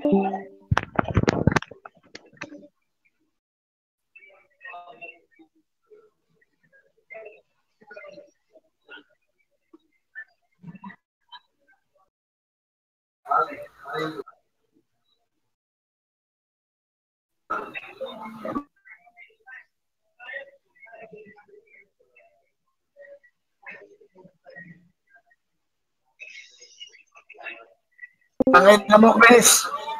Pangit na mo, Chris.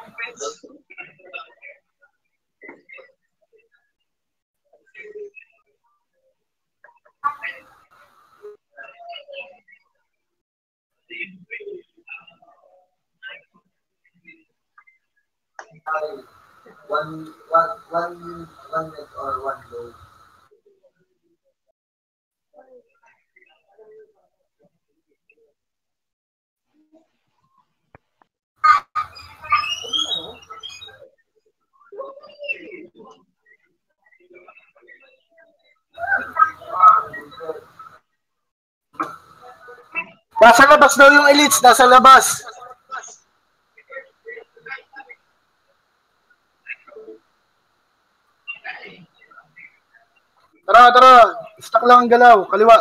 One net or one low. Nasa labas daw yung elites, nasa labas. Tara. Stuck lang ang galaw. Kaliwa.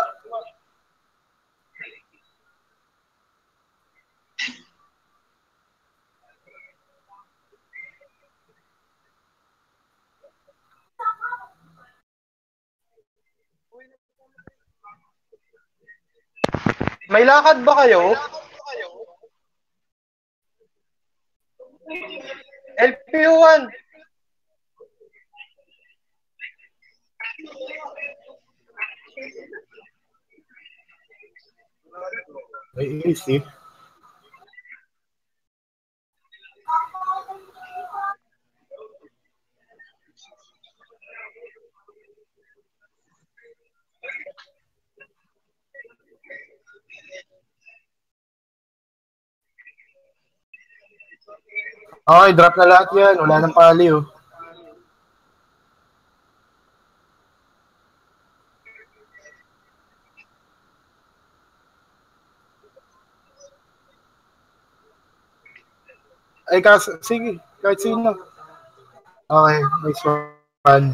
May lakad ba kayo? LPU1. May easy. Okay, drop na lahat yan. Wala nang pali, oh. Ay, sige. Kahit sino. Okay, nice one.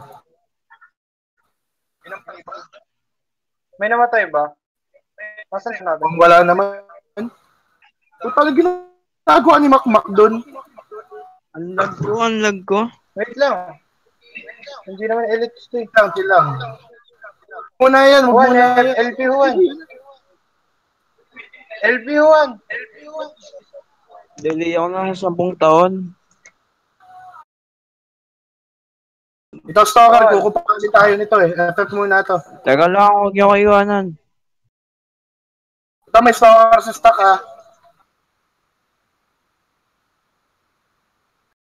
May namatay ba? Nasaan siya natin? Kung wala naman. Kung talagang ginagawa ni Makmak doon. Ang lag ko. Wait lang. Hindi naman elites to. Chill lang. Muna yan, huwag muna yan. LPU1. LPU1. Delay ako ng 10 taon. Ito, stalker ko. Kupapali tayo nito eh. FF muna ito. Teka lang, huwag niyo ko iwanan. Ito, may stalker sa stock, ha.